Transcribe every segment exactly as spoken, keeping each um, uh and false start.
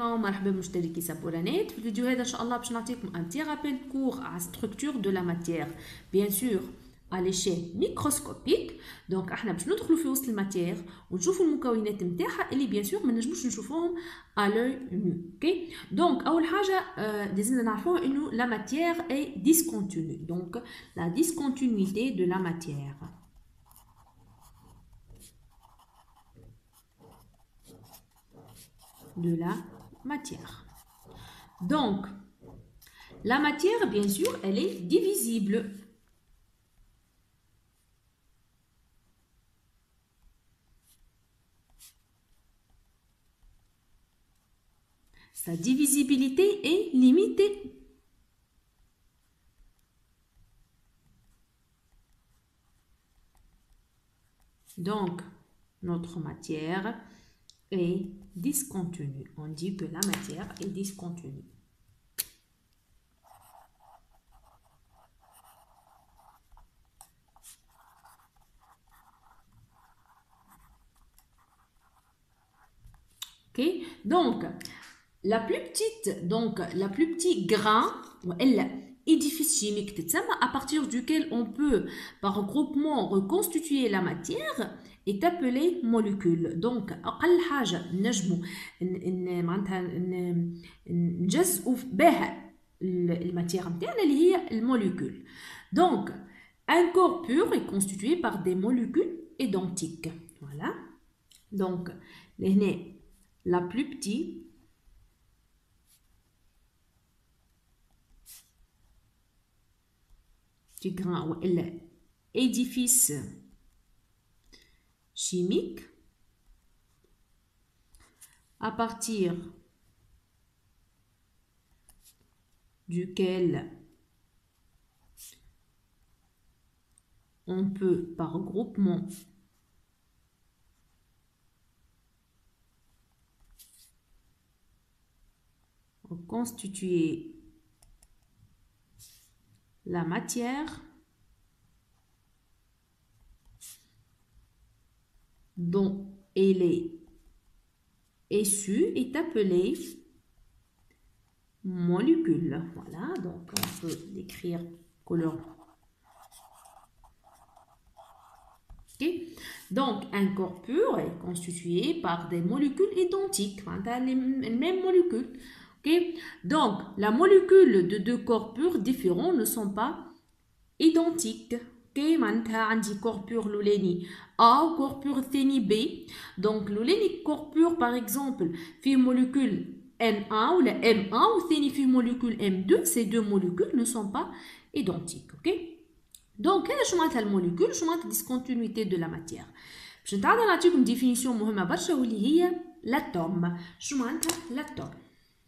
السلامة ومرحبا بمشتركي سابورانيت. في الفيديو هذا ان شاء الله باش نعطيكم ان تي رابيل كور على ستركتور دو لا ماتيير بيان سور à l'échelle microscopique. دونك احنا باش ندخلوا في وسط الماتيير ونشوفوا المكونات نتاعها اللي بيان سور ما نجموش نشوفوهم à l'œil nu. اوكي دونك اول حاجه لازمنا نعرفوها انه لا ماتيير اي discontinue. دونك la discontinuité de la matière. de la matière. Donc, la matière, bien sûr, elle est divisible. Sa divisibilité est limitée. Donc, notre matière est discontinue. On dit que la matière est discontinue. Ok, donc la plus petite, donc la plus petit grain, elle édifice chimique, à partir duquel on peut par regroupement reconstituer la matière, est appelée molécule. Donc أقل حاجة نجمو معناتها نجزئوا بها الماتيير نتاعنا اللي هي الموليكول. Donc un corps pur est constitué par des molécules identiques. Voilà. Donc لهنا la plus petite du grain ou l'édifice chimique à partir duquel on peut par regroupement constituer la matière dont elle est issue est appelée molécule. Voilà, donc on peut l'écrire couleur. Okay. Donc un corps pur est constitué par des molécules identiques, les mêmes molécules. Okay. Donc la molécule de deux corps purs différents ne sont pas identiques. Okay. معناتها عندي corps pur لولاني A و corps pur ثاني B. Donc لولاني corps pur par exemple فيه molécule N un ou la M un ou ثاني فيه molécule M deux. Ces deux molécules ne sont pas identiques. Okay. Donc هذا شو معناتها الموليكول، شو معناتها discontinuité de la matière. باش نتعدى نعطيكم ديفينيسيون مهمة برشا واللي هي l'atome. شو معناتها l'atome.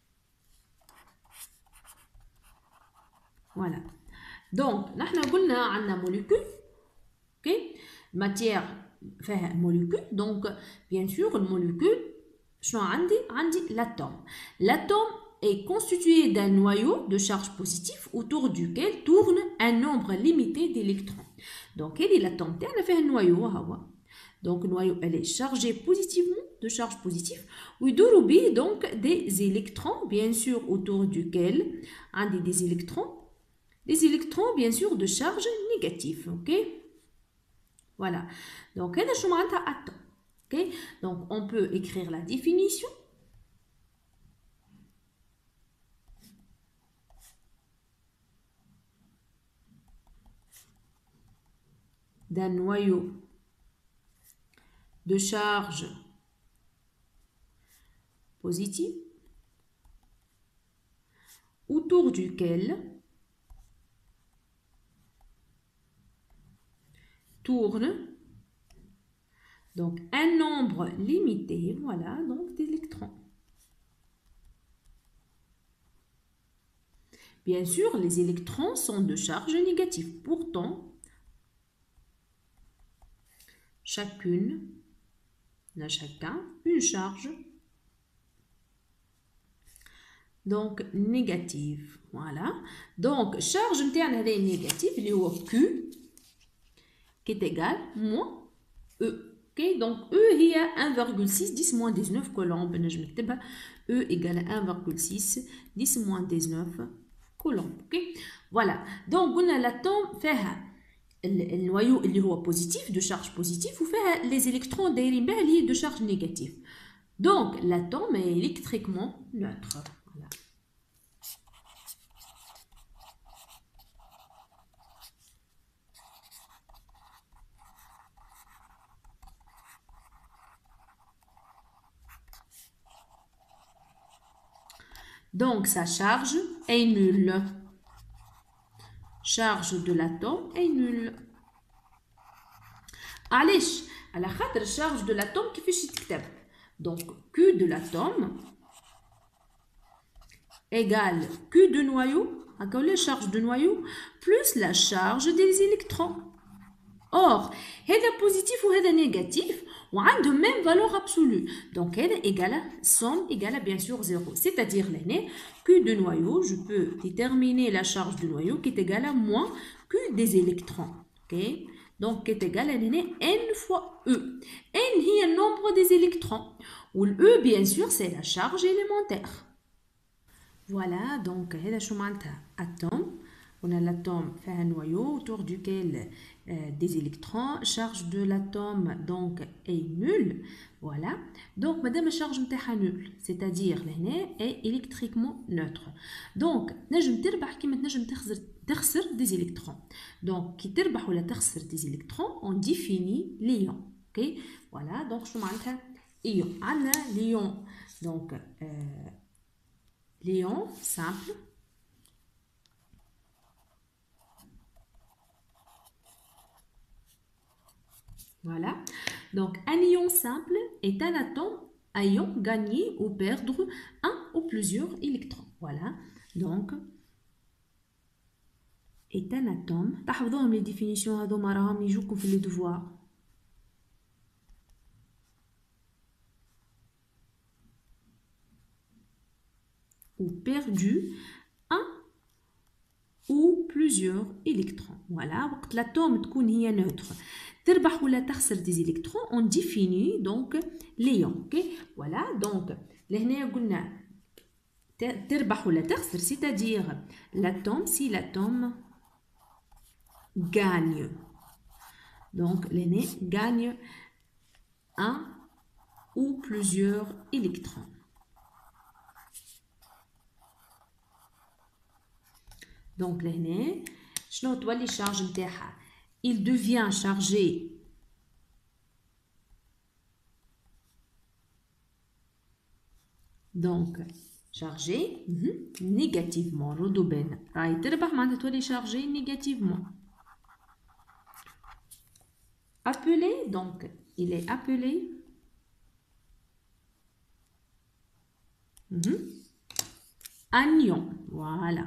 Voilà. Donc, نحن قلنا عندنا molécule. Ok. Matière فيها molécule. Donc, bien sûr, le molécule, شنو عندي؟ عندي l'atome. L'atome est constitué d'un noyau de charge positive autour duquel tourne un nombre limité d'électrons. Donc, هذه l'atome تاعنا فيها noyau هوا. Donc, le noyau, elle est chargée positivement, de charge positive. ويدوروا به donc des électrons, bien sûr, autour duquel عندي des électrons. Les électrons, bien sûr, de charge négative. Ok. Voilà. Donc, هذا شو معناتها atome. Ok. Donc, on peut écrire la définition. D'un noyau de charge positive autour duquel tourne donc un nombre limité, voilà, donc d'électrons. Bien sûr, les électrons sont de charge négative. Pourtant, chacune, n'a chacun une charge donc négative. Voilà. Donc, charge interne négative, il y a Q qui est égal moins E. ok. Donc E هي un virgule six dix moins dix-neuf coulombs. نجم نكتبها E égale un virgule six dix moins dix-neuf coulombs. ok. Voilà. Donc قلنا l'atome فيها النويو اللي هو بوزيتيف دو شارج بوزيتيف وفيها لي الكترون دايرين بها اللي هي دو شارج نيجاتيف. دونك l'atome est électriquement neutre. Voilà. Donc sa charge est nulle. Charge de l'atome est nulle. علاش؟ على خاطر الشارج de l'atome كيفاش يتكتب؟ Donc Q de l'atome égale Q de noyau, هكا ولا charge de noyau plus la charge des électrons. Or هذا positif وهذا négatif وعندهم même valeur absolue. Donc هذا égale somme égale bien sûr zéro. C'est-à-dire l'année Q de noyau, je peux déterminer la charge de noyau qui est égale à moins Q des électrons. Ok? Donc qui est égale à n fois E. N est le nombre des électrons. Ou le E bien sûr c'est la charge élémentaire. Voilà, donc هذا شو معناتها atome. On a l'atome fait un noyau autour duquel euh, des électrons. Charge de l'atome donc est nulle. Voilà. Donc madame la charge نتاعها nulle, c'est-à-dire l'année est électriquement neutre. Donc نجم تربح كيما تنجم تخسر تخسر des électrons. Donc كي تربح ولا تخسر des électrons on définit l'ion. OK. Voilà. Donc شو معناتها ion. عندنا l'ion donc euh, l'ion simple. Voilà. Donc, un ion simple est un atome à ion gagner ou perdre un ou plusieurs électrons. Voilà. Donc, est un atome. تحفظوهم les définitions هذوما راهم يجوكم في les devoirs. Ou perdu un ou plusieurs électrons. Voilà. وقت l'atome تكون هي neutre. تربح ولا تخسر des électrons on définit donc l'ion. ok. Voilà. donc لهنا قلنا تربح ولا تخسر c'est-à-dire l'atome si l'atome gagne. donc لهنا gagne un ou plusieurs électrons. donc لهنا شنو تولي الشارج نتاعها؟ il devient chargé donc chargé mm-hmm. négativement. ردوا بالنا راهي تربح معناتها تولي chargé négativement. appelé donc il est appelé mm-hmm. anion. voilà.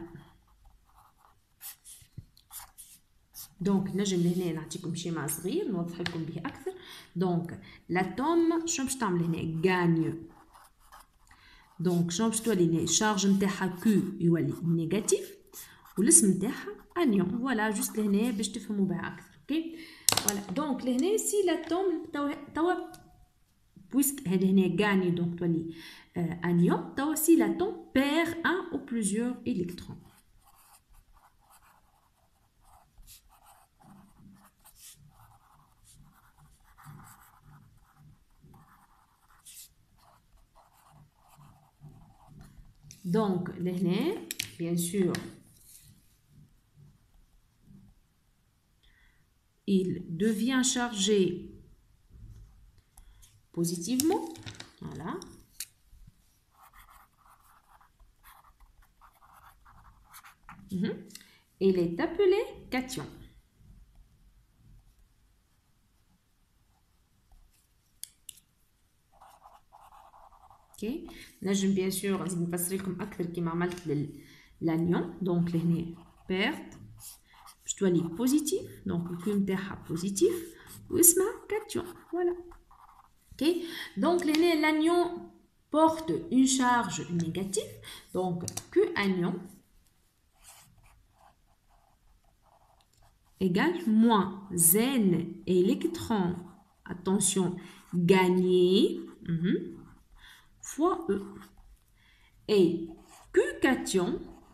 دونك نجم لهنا نعطيكم شيما صغير نوضح لكم به اكثر. دونك لاتوم شنو باش تعمل هنا؟ غاني. دونك شنو باش تولي هنا؟ الشارج نتاعها كيو يولي نيجاتيف والاسم نتاعها انيون. فوالا جوست لهنا باش تفهموا بها اكثر. اوكي. فوالا دونك لهنا سي لاتوم توا توا بويسك هذا هنا غاني دونك تولي انيون. توا سي لاتوم بير ان او بلوزيور الكترون. Donc, l'année, bien sûr, il devient chargé positivement. Voilà. Mm-hmm. Il est appelé cation. اوكي. نجم بيان سور نزيد نفسر لكم اكثر كيما عملت للانيون. دونك لهنا بيرت باش تولي بوزيتيف دونك الكيو نتاعها بوزيتيف واسمها كاتيون. فوالا. اوكي. دونك لهنا لانيون porte une charge négative donc Q anion égale moins n électrons attention, gagner mhm, fois E. Et Q cation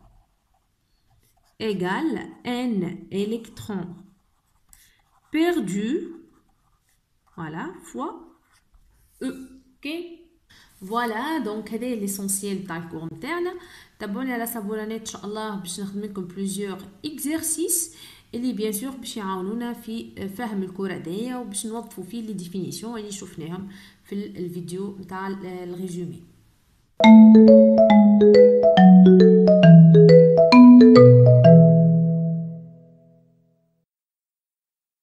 égale N électrons perdus, voilà, fois E. Ok? Voilà, donc c'est l'essentiel de le cours interne. T'abonnes à la Sabouranette, Inch'Allah, باش نخدم لكم plusieurs exercices اللي bien sûr باش يعاونونا في فهم الكورة هذيا وباش نوظفوا فيه لي ديفينيسيون اللي شفناهم في الفيديو نتاع الريزومي.